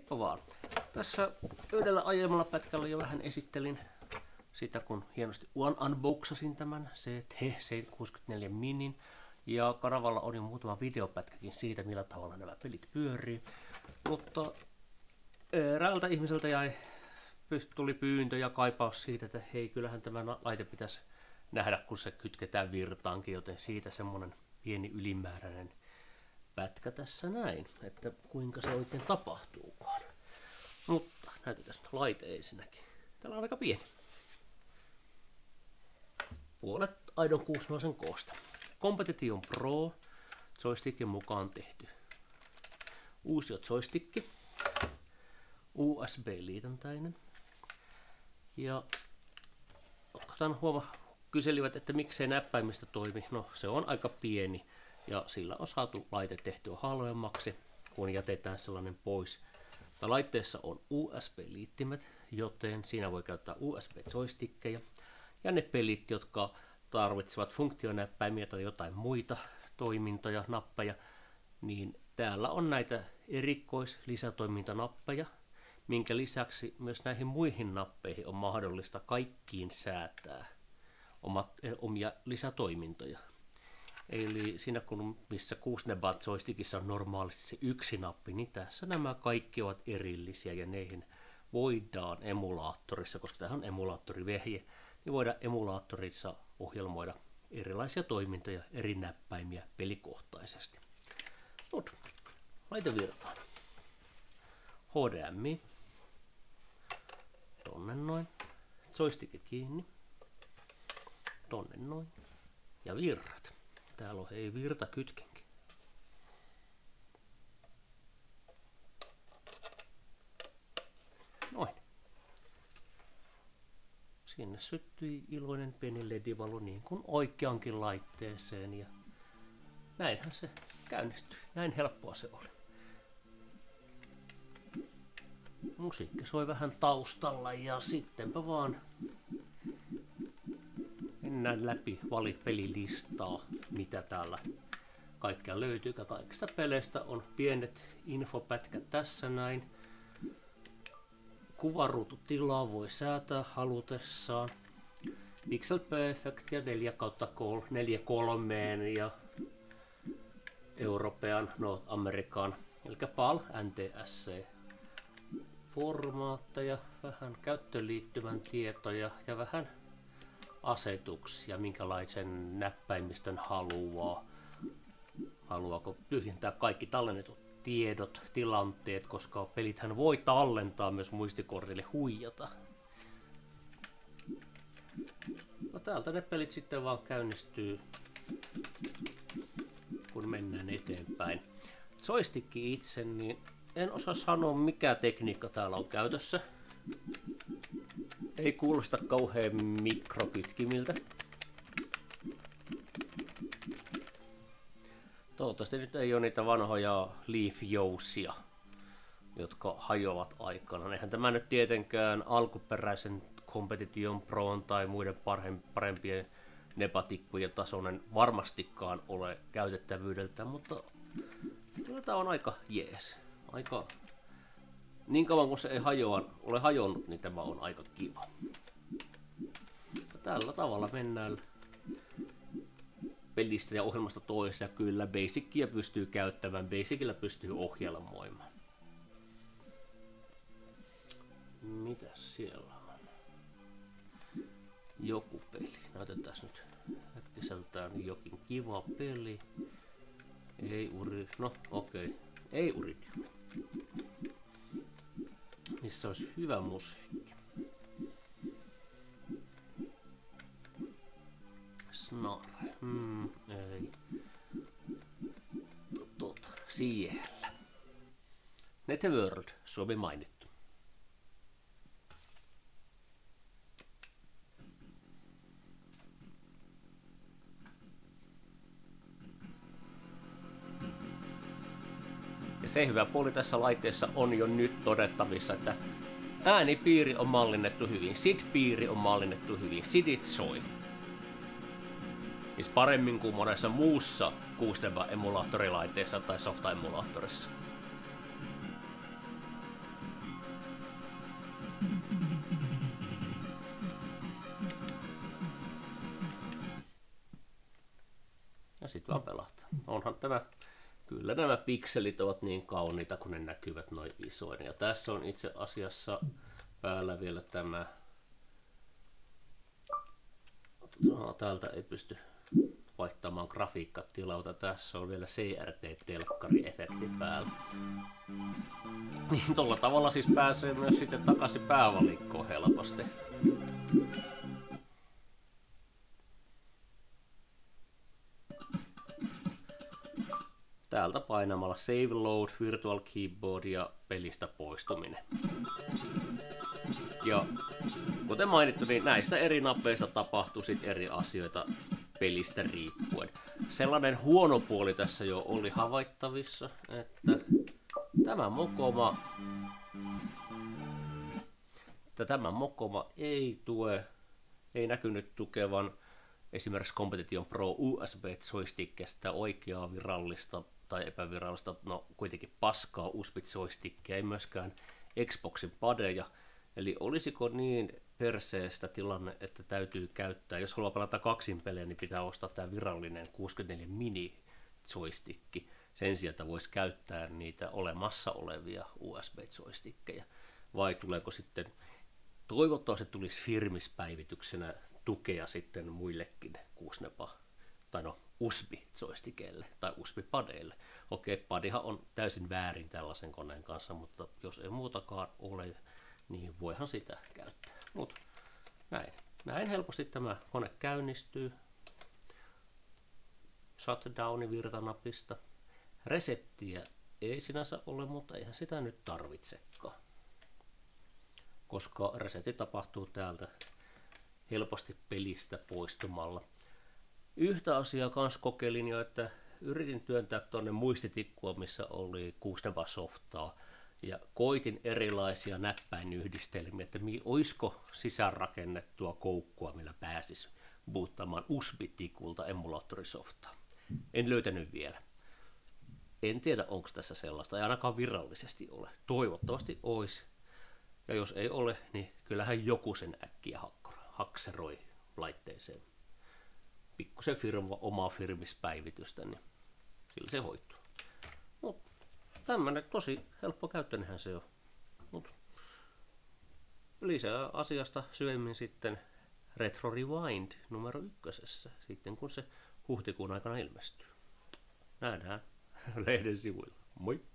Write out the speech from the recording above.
Heippa vaan. Tässä yhdellä aiemmalla pätkällä jo vähän esittelin sitä, kun hienosti unboxasin tämän CT64 Minin. Ja kanavalla on jo muutama videopätkäkin siitä, millä tavalla nämä pelit pyörii. Mutta eräältä ihmiseltä tuli pyyntö ja kaipaus siitä, että hei, kyllähän tämä laite pitäisi nähdä, kun se kytketään virtaankin, joten siitä semmonen pieni ylimääräinen pätkä tässä näin, että kuinka se oikein tapahtuukaan. Mutta näytetään nyt laite ensinnäkin. Täällä on aika pieni. Puolet aidon 60 koosta. Competition Pro joystickin mukaan tehty. Uusi joystick. USB-liitäntäinen. Ja kyselivät, että miksei näppäimistä toimi. No, se on aika pieni ja sillä on saatu laite tehtyä halvemmaksi, kun jätetään sellainen pois. Laitteessa on USB-liittimet, joten siinä voi käyttää USB-joystickeja. Ja ne pelit, jotka tarvitsevat funktionäppäimiä tai jotain muita toimintoja, nappeja, niin täällä on näitä lisätoimintanappeja, minkä lisäksi myös näihin muihin nappeihin on mahdollista kaikkiin säätää omia lisätoimintoja. Eli siinä missä 6-nebat joystickissa on normaalisti se yksi nappi, niin tässä nämä kaikki ovat erillisiä ja neihin voidaan emulaattorissa, koska tämä on emulaattorivehje, niin voidaan emulaattorissa ohjelmoida erilaisia toimintoja, eri näppäimiä pelikohtaisesti. Mut, laite virtaan. HDMI. Tonne noin. Joystickit kiinni. Tonne noin. Ja virrat. Täällä on hei virtakytkenkin. Noin. Sinne syttyi iloinen pieni LED-valo niin kuin oikeankin laitteeseen ja näinhän se käynnistyi. Näin helppoa se oli. Musiikki soi vähän taustalla ja sittenpä vaan mennään läpi pelilistaa, mitä täällä kaikkea löytyy. Kaikista peleistä on pienet infopätkät tässä näin. Kuvaruututilaa voi säätää halutessaan. Pixel Perfectia 4/3 ja European, Amerikan, eli PAL NTSC formaatteja, vähän käyttöliittymän tietoja ja vähän asetuksia, minkälaisen näppäimistön haluaa. Haluaako tyhjentää kaikki tallennetut tiedot, tilanteet, koska pelithän voi tallentaa myös muistikortille huijata. No, täältä ne pelit sitten vaan käynnistyy, kun mennään eteenpäin. Joystick itse, niin en osaa sanoa mikä tekniikka täällä on käytössä. Ei kuulosta kauhean mikrokytkimiltä. Toivottavasti nyt ei ole niitä vanhoja Leaf-jousia, jotka hajoavat aikana. Eihän tämä nyt tietenkään alkuperäisen Competition Proon tai muiden parempien nepatikkujen tasoinen varmastikaan ole käytettävyydeltä, mutta tämä on aika jees. Niin kauan kun se ei ole hajonnut, niin tämä on aika kiva. Ja tällä tavalla mennään pelistä ja ohjelmasta toiseen. Kyllä Basicia pystyy käyttämään, Basicilla pystyy ohjelmoimaan. Mitäs siellä on? Joku peli. Näytetään nyt äkkiseltään jokin kiva peli. Ei Uridium. Missä olisi hyvä musiikki. Snare. Ei. Siellä. Networld, Suomi mainittu. Ja se hyvä puoli tässä laitteessa on jo nyt todettavissa, että äänipiiri on mallinnettu hyvin, SID-piiri on mallinnettu hyvin, SIDit soi. Siis paremmin kuin monessa muussa 6-emulaattorilaitteessa tai softa-emulaattorissa. sit vaan pelata. Onhan tämä, kyllä nämä pikselit ovat niin kauniita, kun ne näkyvät noin isoina. Ja tässä on itse asiassa päällä vielä tämä, täältä ei pysty vaihtamaan grafiikkatilauta. Tässä on vielä CRT-telkkari-efekti päällä. Niin tolla tavalla siis pääsee myös sitten takaisin päävalikkoon helposti. Täältä painamalla Save Load, Virtual Keyboard ja pelistä poistuminen. Ja kuten mainittu, niin näistä eri nappeista tapahtuu sitten eri asioita pelistä riippuen. Sellainen huono puoli tässä jo oli havaittavissa, että tämä mokoma ei näkynyt tukevan esimerkiksi Competition Pro USB-joystickestä oikeaa virallista tai epävirallista, no kuitenkin paskaa USB-joystickia, ei myöskään Xboxin padeja. Eli olisiko niin perseestä tilanne, että täytyy käyttää, jos haluaa pelata kaksin pelejä, niin pitää ostaa tämä virallinen 64 mini joysticki. Sen sieltä voisi käyttää niitä olemassa olevia USB-joystickeja. Vai tuleeko sitten, toivottavasti tulisi firmispäivityksenä tukea sitten muillekin 6-nepa, tai no USB-joystickeille tai USB-padeille. Okei, padihan on täysin väärin tällaisen koneen kanssa, mutta jos ei muutakaan ole, niin voihan sitä käyttää. Mut näin helposti tämä kone käynnistyy. Shutdowni virtanapista. Resettiä ei sinänsä ole, mutta eihän sitä nyt tarvitsekaan. Koska resetti tapahtuu täältä helposti pelistä poistumalla. Yhtä asiaa kans kokeilin jo, että yritin työntää tuonne muistitikkua, missä oli 6-nepa softaa. Ja koitin erilaisia näppäinyhdistelmiä, että olisiko sisäänrakennettua koukkua, millä pääsisi boottaamaan USB-tikulta emulaattorisoftaa. En löytänyt vielä. En tiedä, onko tässä sellaista, ei ainakaan virallisesti ole. Toivottavasti olisi. Ja jos ei ole, niin kyllähän joku sen äkkiä hakseroi laitteeseen. Pikkusen omaa firmispäivitystä, niin sillä se hoituu. Tämmönen tosi helppo käyttöinenhän se on. Mut lisää asiasta syvemmin sitten Retro Rewind numero 1, sitten kun se huhtikuun aikana ilmestyy. Nähdään lehden sivuilla. Moi!